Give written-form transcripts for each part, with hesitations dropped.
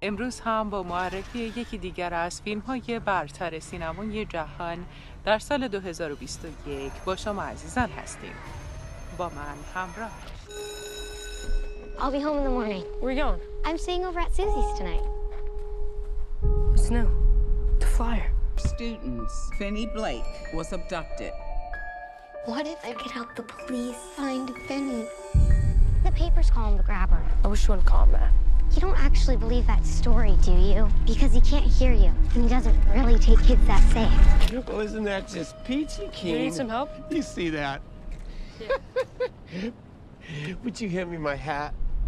امروز هم با معرفی یکی دیگر از فیلم‌های برتر سینمای جهان در سال 2021 با شما عزیزان هستیم. با من همراه. I'll be home in the morning. Where are you going? I'm staying over at Susie's tonight. What's new? The flyer. Students, Finney Blake was abducted. What if I could help the police find Finney? The papers call him the grabber. I wish you wouldn't call him that. You don't actually believe that story, do you? Because he can't hear you, and he doesn't really take kids that safe. Well, isn't that just peachy keen? You need some help? You see that? Yeah. Would you hand me my hat?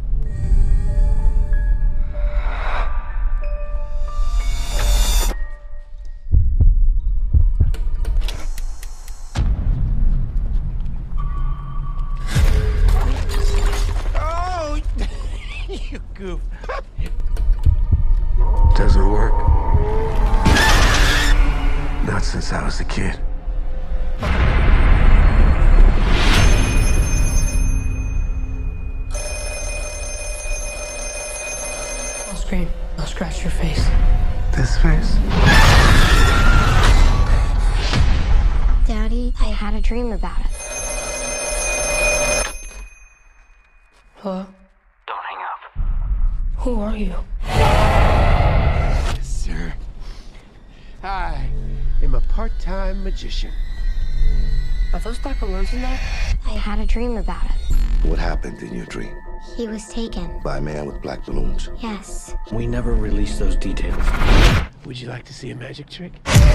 Oh, you goof. Doesn't work. Not since I was a kid. I'll scream. I'll scratch your face. This face? Daddy, I had a dream about it. Hello? Don't hang up. Who are you? Yes, sir. I am a part-time magician. Are those black balloons in there? I had a dream about it. What happened in your dream? He was taken. By a man with black balloons? Yes. We never released those details. Would you like to see a magic trick?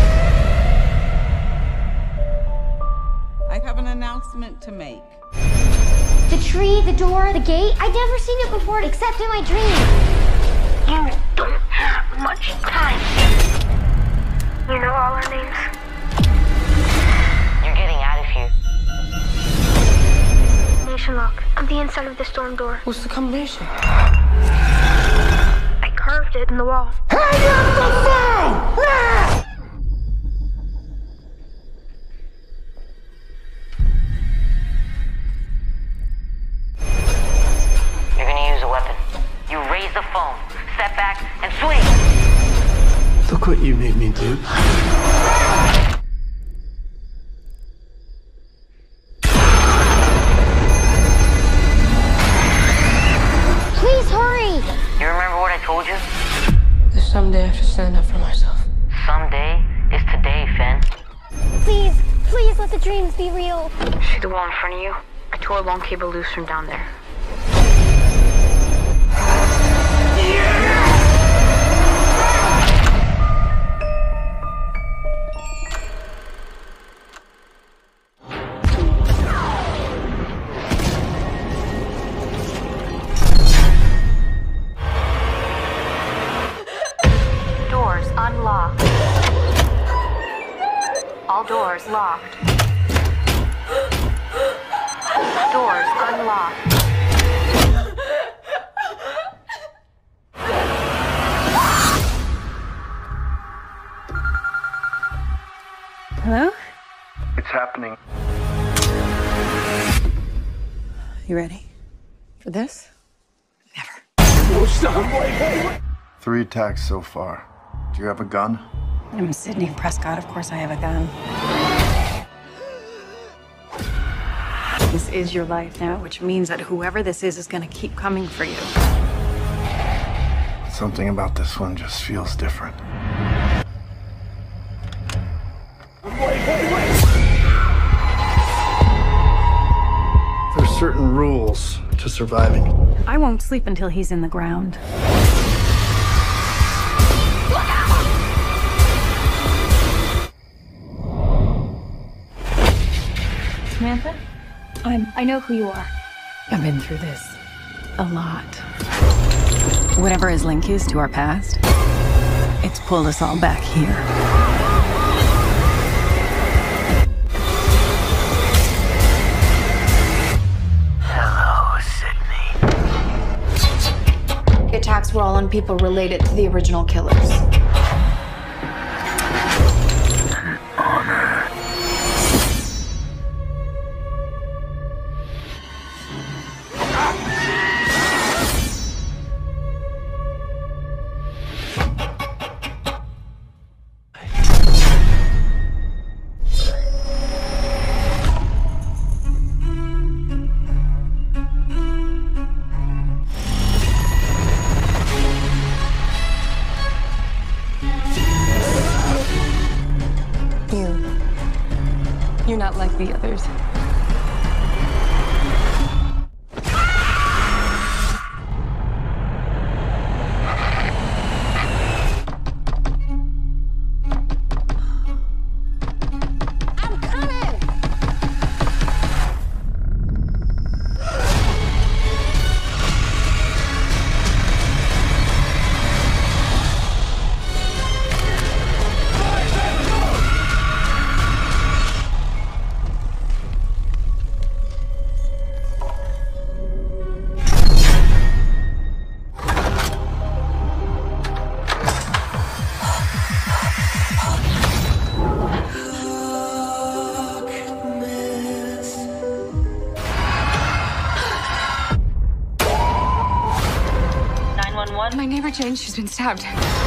I have an announcement to make. The tree, the door, the gate. I'd never seen it before except in my dream. You don't have much time. You know all our names. You're getting out of here. Nation lock on the inside of the storm door. What's the combination? I carved it in the wall. Hang up the phone! Now! You're gonna use a weapon. You raise the phone, step back, and swing! Look what you made me do. Please hurry! You remember what I told you? There's someday I have to stand up for myself. Someday is today, Finn. Please, please let the dreams be real. See the wall in front of you? I tore a long cable loose from down there. Doors unlocked. All doors locked. Doors unlocked. Hello? It's happening. You ready for this? Never. Oh, stop. Wait. 3 attacks so far. Do you have a gun? I'm Sydney Prescott. Of course I have a gun. This is your life now, which means that whoever this is going to keep coming for you. Something about this one just feels different. There's certain rules to surviving. I won't sleep until he's in the ground. Samantha? I know who you are. I've been through this a lot. Whatever his link is to our past, it's pulled us all back here. Hello, Sydney. The attacks were all on people related to the original killers. Honor. like the others. My neighbor Jane, she's been stabbed.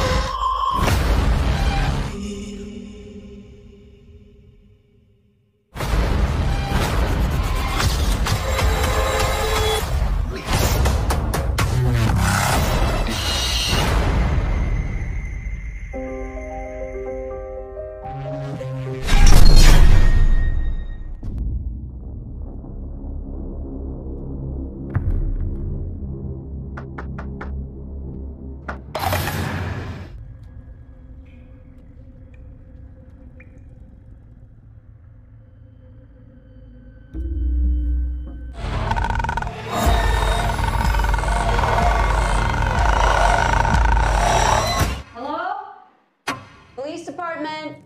Police department.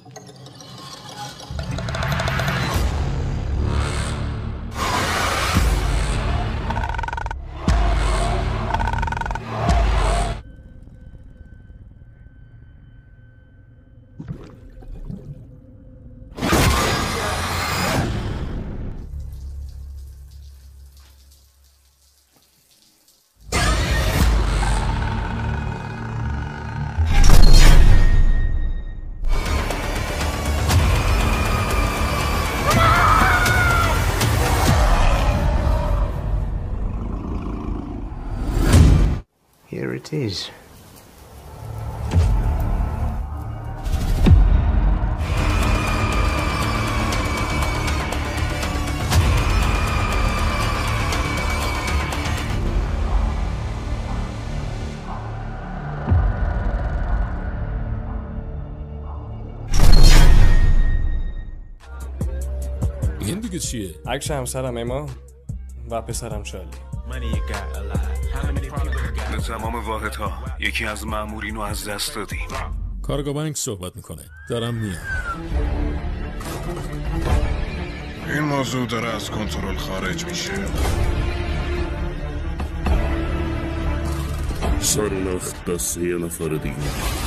Here it is. این دیگه چیه؟ عکس همسرم اما و پسرم شالی. به تمام واحدها یکی از مامورین رو از دست دادیم. کارگاه بانک صحبت میکنه. دارم میام. این موضوع داره از کنترل خارج میشه. سر نخت دست یه نفر دیگه.